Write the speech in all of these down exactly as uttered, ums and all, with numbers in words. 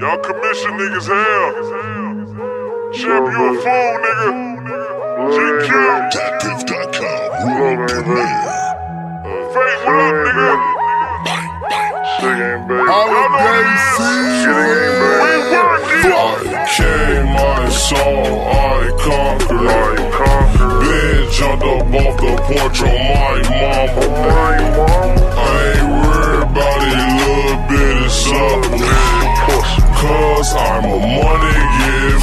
Y'all commission niggas hell. Champ, you a fool, nigga. G Q. that piff dot com. World premiere. Fake, what up, nigga? Singing, baby. Holiday season. We working. I came, I saw, I conquered. I conquered. Been jumped up off the porch on my mama. My mama. I ain't worried about it, little bit of something. Cause I'm a money get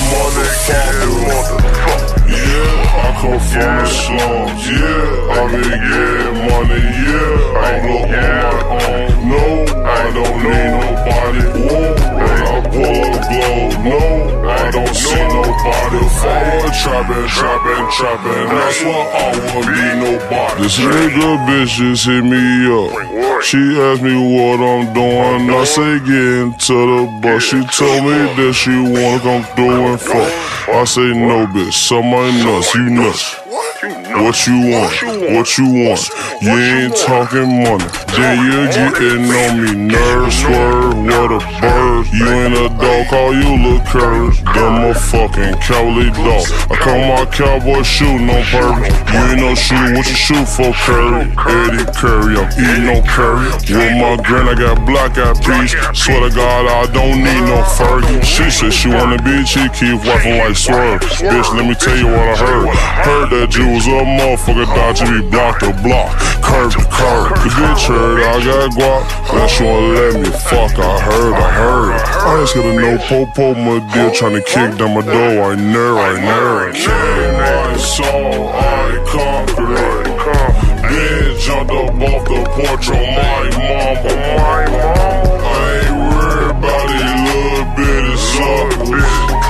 motherfucker. Yeah, I come from the slums. Yeah, I been getting money. Yeah, I blow on my own. No, I don't need nobody. Whoa, when I pull a blow. No, I don't see nobody. Forward trapping, trapping, trapping. That's why I won't be nobody. This nigga bitch just hit me up. She asked me what I'm doing. I say get into the bus. She told me that she wanna come through and fuck. I say no, bitch. Somebody nuts, you nuts. What you want? What you want? You ain't talking money. Then you getting on me. Nerve swerve, what a bird. You ain't a dog, call you little curves. Them a fucking cowley dog. I call my cowboy shooting on purpose. You ain't no shooter, what you shoot for, Curry? Eddie Curry, I'm eating no curry. With my grin, I got black eyed peas. Swear to God, I don't need no Fergie. She said she wanna be she Keef, walking like Swerve. Bitch, let me tell you what I heard. Heard that you was a motherfucker, thought you be block to block, curb to curb. The bitch heard I got guap, now she wanna let me fuck. I heard, I heard. I ain't scared of no po-po, my deal tryna kick down my door. I never, I never. Came, I saw, I conquered. Been jumped up off the porch on my mama. My mama. I ain't worried about it, little bit of something.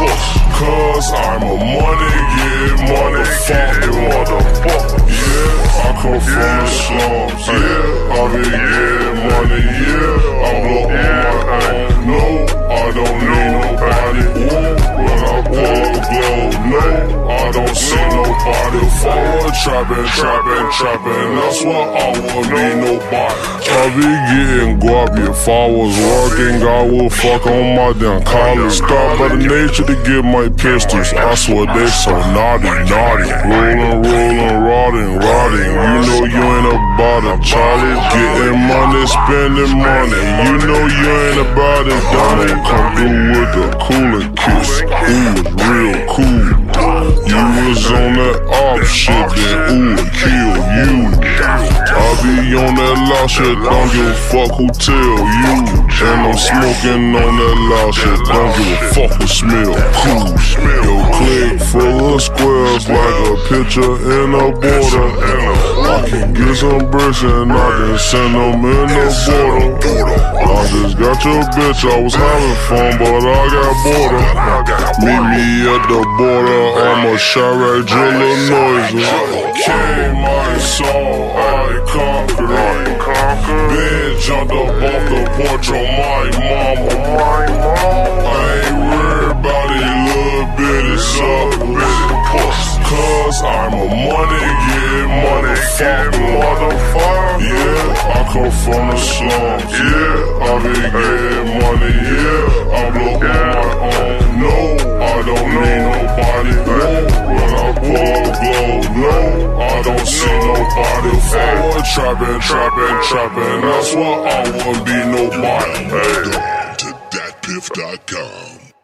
Cause I'm a money get motherfucker. Yeah, I come from the slums. Yeah, I been getting money. Yeah, I blow on my own. No, I don't need nobody. When I pull a glow, no, I don't see nobody. Forward trapping, trapping, trapping. That's why I won't be nobody. I be getting guapi. If I was working, I would fuck on my damn collar. Stop by the nature to get my pistols. I swear they so naughty, naughty. Rolling, rolling, rotting, rotting. You know you ain't about it, Charlie. Getting money, spending money. You know you ain't about it, Donnie. Come through with the cooler kiss. Ooh, it's real cool. You was on that off shit, then ooh, it kill you. I be on that loud shit, don't give a fuck who tell you. And I'm smoking on that loud shit, don't give a fuck who smell cool. Yo, click full of squares like a picture in a border. I can get some bricks and I can send them in the border. I just got your bitch, I was having fun, but I got border. Meet me at the border, I'm a Chirac driller noise. Came, I saw, I conquered. Been jumped up off the porch on my mama. I ain't worried about it, little bit of something. Cause I'm a money get motherfucker. Yeah, I come from the slums. Yeah, I been getting money. Yeah, I blow on my own. No, I don't need nobody. When I pull a glow, no, I don't see nobody. Forward trapping, trapping, trapping. That's why I won't be nobody. Hey. To that piff dot com.